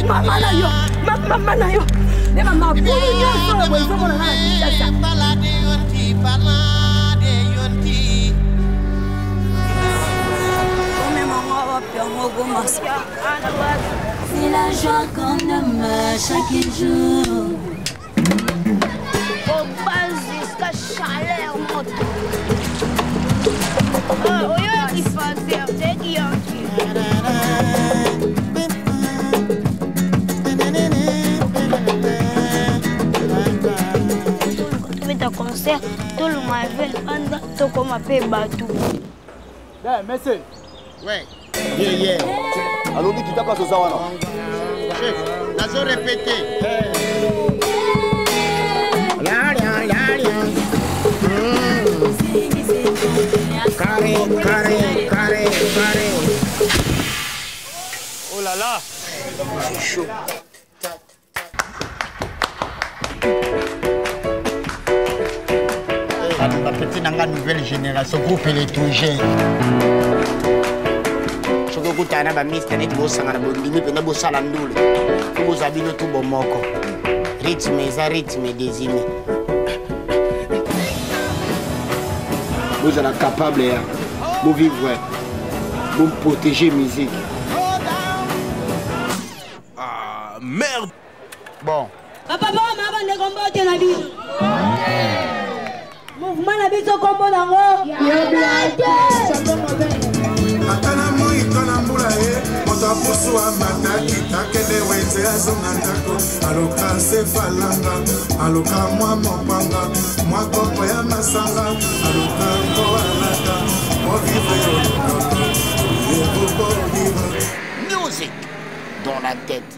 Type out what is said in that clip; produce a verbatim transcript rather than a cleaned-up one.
Mama na yo, mama na yo. Ne mama bulu nyonso bozo mona na Kinshasa. Balade yonti, balade yonti. Comme maman va faire mon gosse. C'est la joie qu'on aime chaque jour. Au bas jusqu'à chaleur monte. Oh, yo qui faisait, c'est qui en qui. Concert, tout le monde a tout comme un peu bateau. Eh, monsieur. Ouais. Yeah, yeah. Alors, qui t'a passé ça, là? Chef, la zone répétée. Carré, carré, carré, carré. Oh là là. Je suis chaud. La petite dans la nouvelle génération, groupe électrogène. Je veux que tu aies un mister net bossa na bondimi pena bossa la ndule. Vous avez le tout bon moko. Rythme, ça rythme désigné. Vous êtes capable de vous vivre, vous protéger la musique. Ah, merde. Bon. Papa, maman, ne combat pas la vie. Mouvement la vie au combo d'ango. Atana moi tona mbula e moto apusu amataki takele wenze azonga ndako aloka se falanga aloka mwa mopanga mwa kopo ya masanga aloka ngo alata po vivre yo Music dans la tête.